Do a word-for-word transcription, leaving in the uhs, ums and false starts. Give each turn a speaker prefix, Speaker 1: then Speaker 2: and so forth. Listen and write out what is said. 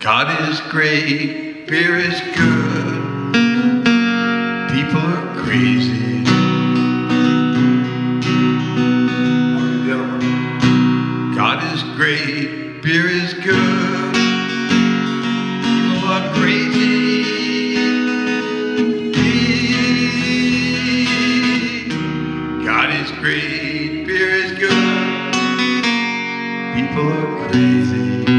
Speaker 1: God is great, beer is good, people are crazy. God is great, beer is good, people are crazy. God is great, beer is good, people are crazy.